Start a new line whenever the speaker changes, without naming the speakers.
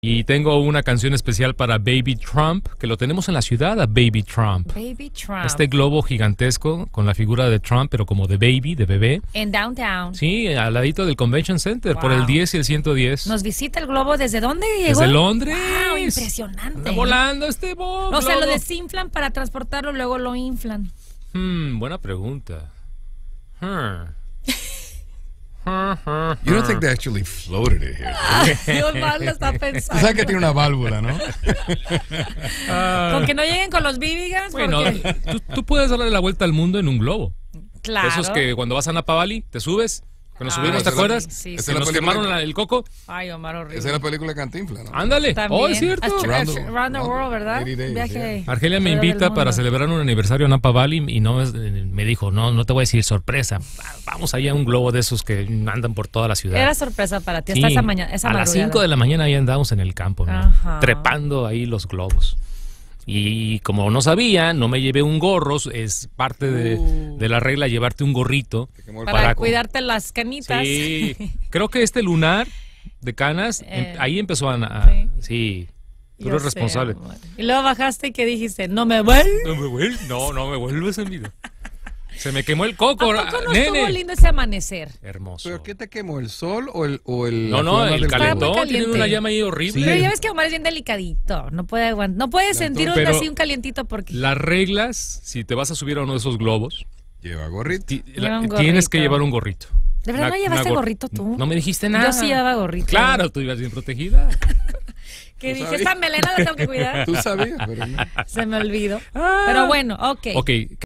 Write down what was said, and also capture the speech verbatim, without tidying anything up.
Y tengo una canción especial para Baby Trump, que lo tenemos en la ciudad, a Baby Trump.
Baby Trump.
Este globo gigantesco con la figura de Trump, pero como de baby, de bebé.
En downtown.
Sí, al ladito del Convention Center,
Wow.
por el diez y el ciento diez.
Nos visita el globo. ¿Desde dónde llegó?
Desde Londres.
Wow, impresionante.
Anda volando este bo-
O sea, lo
globo.
desinflan para transportarlo, luego lo inflan.
Hmm, buena pregunta. Hmm.
You don't think they actually floated it here?
Dios mal lo está
Tú
pensando.
sabes que tiene una válvula, ¿no?
Con que no lleguen con los B B guns,
Bueno,
porque...
tú, tú puedes darle la vuelta al mundo en un globo.
Claro.
Esos que cuando vas a Napa Valley, te subes. Cuando
Ah,
subimos, ¿te
esa es la-
acuerdas?
sí,
Que
sí.
Esa es la
nos
película
quemaron
que-
la- el coco.
Ay, Omar, horrible.
Esa es la película de Cantinflas, ¿no?
Ándale.
También.
Oh, es cierto.
Astro-
Around
Astro-
the-
Around the World, ¿verdad?
eighty days,
Viaje.
Argelia me
alrededor del
invita para
mundo.
celebrar un aniversario en Napa Valley y no es- me dijo, no, no te voy a decir sorpresa. Vamos allá a un globo de esos que andan por toda la ciudad.
Era sorpresa para ti,
Sí,
hasta esa mañana, esa
a las
madrugada.
cinco de la mañana ya andamos en el campo, ¿no?
Ajá.
Trepando ahí los globos. Y como no sabía, no me llevé un gorro, es parte de,
Uh.
de la regla llevarte un gorrito.
Te quemó el
Para,
para-
cuidarte las canitas.
Sí, creo que este lunar de canas,
Eh,
em- ahí empezó a... a-
sí.
sí, tú
Yo
eres
sé,
responsable.
amor. Y luego bajaste y que dijiste, no me vuelvo.
No me vuelves, no, no me vuelves en vida. Se me quemó el coco,
¿A poco no
nene.
estuvo lindo ese amanecer?
Hermoso.
¿Pero qué te quemó? ¿El sol o el, o el
No,
la
no,
flama
el
del
calentón
globo?
muy
tiene
caliente.
una llama ahí horrible.
Pero ya ves que Omar es bien delicadito, no puede aguantar, no puede sentir un,
Pero
así un calientito porque...
Las reglas, si te vas a subir a uno de esos globos,
Lleva gorrito.
ti-
Lleva
la-
un
tienes que
gorrito.
llevar un gorrito.
¿De verdad
Una-
no llevaste
una gor-
gorrito tú?
No me dijiste nada.
Yo sí llevaba gorrito.
Claro, tú ibas bien protegida.
Que
¿Tú
dije,
sabías?
esta melena la tengo que cuidar.
Tú sabías, pero no.
Se me olvidó.
Ah.
Pero bueno, ok.
Ok,